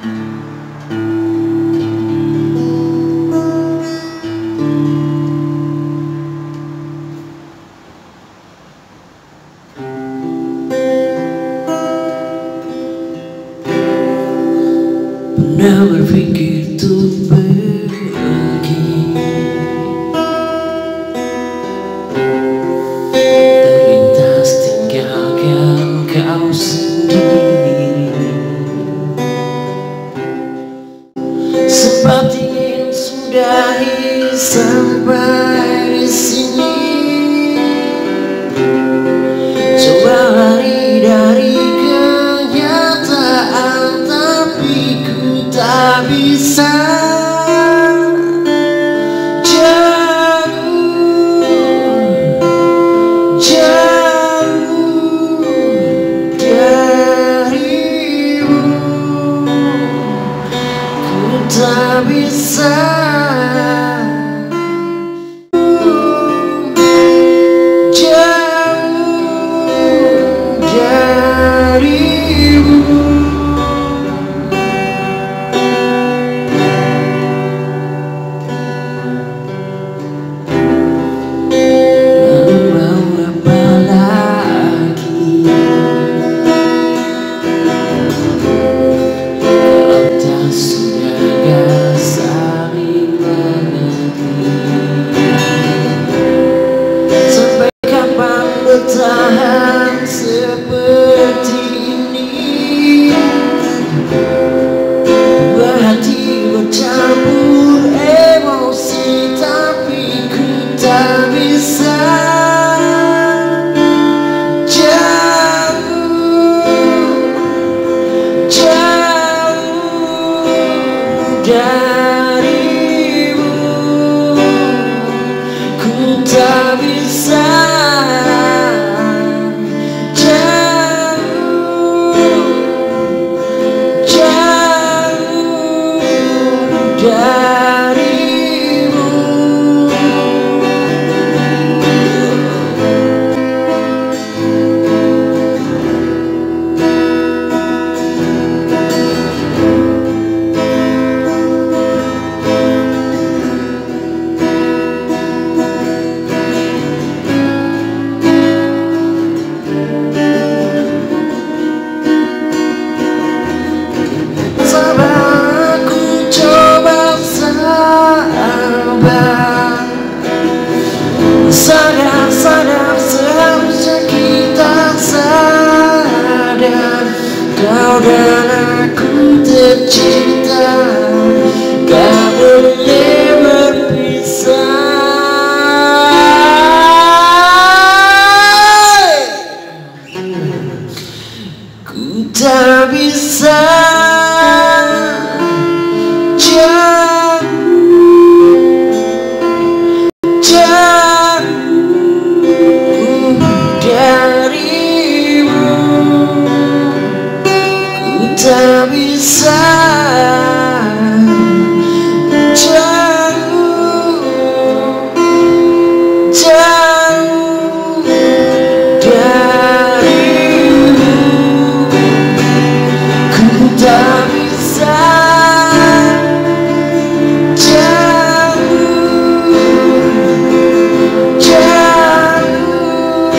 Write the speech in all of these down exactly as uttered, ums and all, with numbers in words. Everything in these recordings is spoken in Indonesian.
Pernah berpikir untuk pergi, terlintas tinggalkan kau sendiri. Sempat ingin sudahi sampai di sini, coba lari dari kenyataan, tapi ku tak bisa. Jauh, jauh darimu, ku tak bisa. Bertahan seperti ini, dua hati bercampur emosi, tapi ku tak bisa. Jauh, jauh darimu, ku tak bisa. Darimu, sadar-sadar seharusnya kita sadar, kau dan aku tercinta, gak boleh berpisah. Ku tak bisa. Tak bisa. Jauh, jauh darimu, ku tak bisa. Jauh, jauh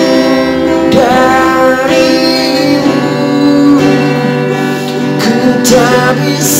darimu, tak bisa.